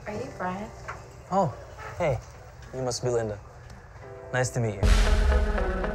Are you Brian? Oh, hey. You must be Linda. Nice to meet you.